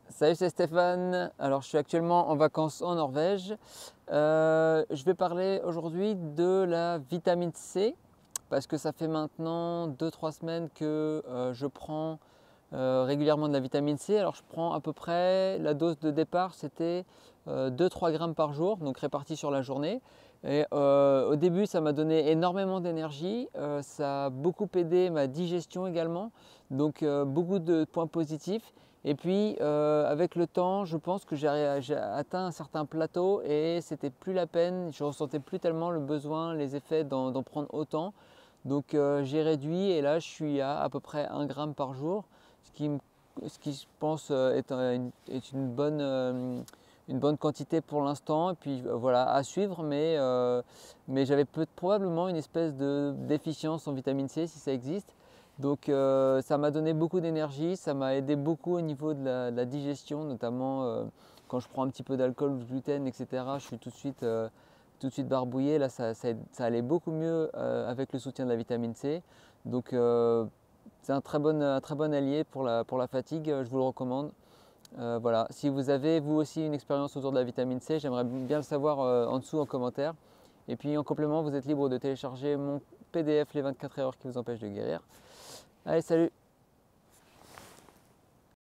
Salut, c'est Stéphane. Alors, je suis actuellement en vacances en Norvège. Je vais parler aujourd'hui de la vitamine C parce que ça fait maintenant 2-3 semaines que je prends régulièrement de la vitamine C. Alors, je prends à peu près la dose de départ, c'était 2-3 grammes par jour, donc répartis sur la journée. Et au début, ça m'a donné énormément d'énergie. Ça a beaucoup aidé ma digestion également, donc beaucoup de points positifs. Et puis avec le temps, je pense que j'ai atteint un certain plateau et c'était plus la peine. Je ressentais plus tellement le besoin, les effets d'en prendre autant. Donc j'ai réduit et là je suis à peu près 1 gramme par jour, ce qui je pense est une bonne quantité pour l'instant. Et puis voilà, à suivre, mais j'avais probablement une espèce de déficience en vitamine C si ça existe. Donc ça m'a donné beaucoup d'énergie, ça m'a aidé beaucoup au niveau de la digestion, notamment quand je prends un petit peu d'alcool ou de gluten, etc. Je suis tout de suite barbouillé. Là, ça allait beaucoup mieux avec le soutien de la vitamine C. Donc c'est un très bon allié pour la fatigue, je vous le recommande. Voilà. Si vous avez vous aussi une expérience autour de la vitamine C, j'aimerais bien le savoir en dessous en commentaire. Et puis en complément, vous êtes libre de télécharger mon PDF les 24 heures qui vous empêchent de guérir. Allez, salut!